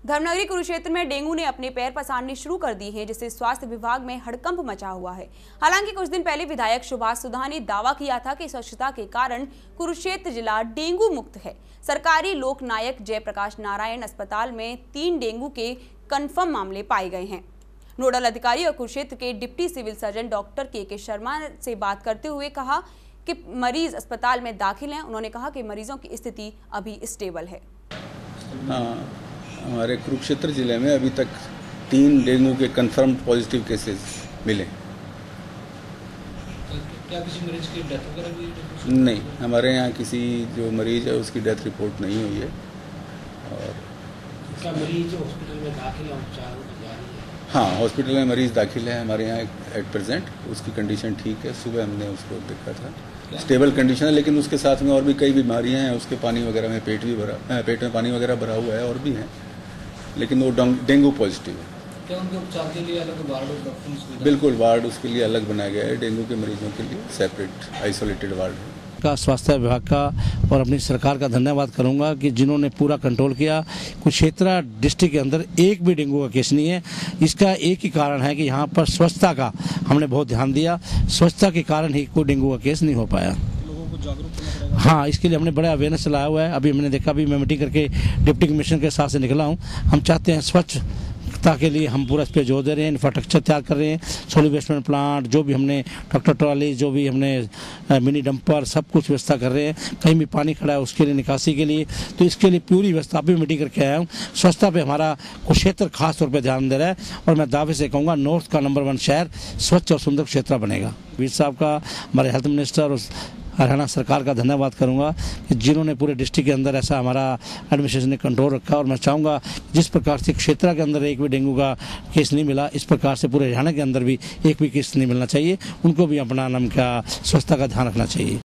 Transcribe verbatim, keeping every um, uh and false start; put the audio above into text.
धर्मनगरी कुरुक्षेत्र में डेंगू ने अपने पैर पसारने शुरू कर दिए हैं, जिससे स्वास्थ्य विभाग में हड़कंप मचा हुआ है। हालांकि कुछ दिन पहले विधायक सुभाष सुधा ने दावा किया था कि स्वच्छता के कारण कुरुक्षेत्र जिला डेंगू मुक्त है। सरकारी लोकनायक जयप्रकाश नारायण अस्पताल में तीन डेंगू के कन्फर्म मामले पाए गए हैं। नोडल अधिकारी और कुरुक्षेत्र के डिप्टी सिविल सर्जन डॉक्टर के के शर्मा से बात करते हुए कहा कि मरीज अस्पताल में दाखिल हैं। उन्होंने कहा कि मरीजों की स्थिति अभी स्टेबल है। हाँ, हमारे कुरुक्षेत्र जिले में अभी तक तीन डेंगू के कंफर्म पॉजिटिव केसेस मिले। क्या किसी मरीज की डेथ वगैरह भी? नहीं, हमारे यहाँ किसी जो मरीज है उसकी डेथ रिपोर्ट नहीं हुई है। और क्या मरीज हॉस्पिटल में दाखिल है, उपचार जारी है? हाँ, हॉस्पिटल में मरीज दाखिल है हमारे यहाँ एट प्रेजेंट। उसकी कंडीशन ठीक है। सुबह हमने उसको देखा था, स्टेबल कंडीशन है, लेकिन उसके साथ में और भी कई बीमारियां हैं। उसके पानी वगैरह में पेट भी भरा, पेट में पानी वगैरह भरा हुआ है और भी हैं, लेकिन वो डेंगू पॉजिटिव है। क्या उनके उपचार के लिए अलग वार्ड? बिल्कुल, वार्ड उसके लिए अलग बनाया गया है। डेंगू के मरीजों के लिए सेपरेट आइसोलेटेड वार्ड है। का स्वास्थ्य विभाग का और अपनी सरकार का धन्यवाद करूंगा कि जिन्होंने पूरा कंट्रोल किया। कुरुक्षेत्र डिस्ट्रिक्ट के अंदर एक भी डेंगू का केस नहीं है। इसका एक ही कारण है कि यहाँ पर स्वच्छता का हमने बहुत ध्यान दिया। स्वच्छता के कारण ही कोई डेंगू का केस नहीं हो पाया। लोगों को जागरूक करना पड़ेगा। हाँ, इसके लिए हमने बड़ा अवेयरनेस चलाया हुआ है। अभी हमने देखा, अभी मैं मीटिंग करके डिप्टी कमिश्नर के साथ से निकला हूँ। हम चाहते हैं स्वच्छ के लिए हम पूरा इस पर जोर दे रहे हैं। इंफ्रास्ट्रक्चर तैयार कर रहे हैं, सॉलिड वेस्ट मैनेजमेंट प्लांट, जो भी हमने ट्रैक्टर ट्रॉली, जो भी हमने मिनी डंपर, सब कुछ व्यवस्था कर रहे हैं। कहीं भी पानी खड़ा है उसके लिए निकासी के लिए, तो इसके लिए पूरी व्यवस्था अभी मीटिंग करके आया हूँ। स्वच्छता पे हमारा कुरुक्षेत्र खास तौर पे ध्यान दे रहा है और मैं दावे से कहूँगा नॉर्थ का नंबर वन शहर स्वच्छ और सुंदर क्षेत्र बनेगा। वीर साहब का, हमारे हेल्थ मिनिस्टर और हरियाणा सरकार का धन्यवाद करूंगा कि जिन्होंने पूरे डिस्ट्रिक्ट के अंदर ऐसा हमारा एडमिनिस्ट्रेशन ने कंट्रोल रखा। और मैं चाहूँगा जिस प्रकार से क्षेत्र के अंदर एक भी डेंगू का केस नहीं मिला, इस प्रकार से पूरे हरियाणा के अंदर भी एक भी केस नहीं मिलना चाहिए। उनको भी अपना नाम का स्वच्छता का ध्यान रखना चाहिए।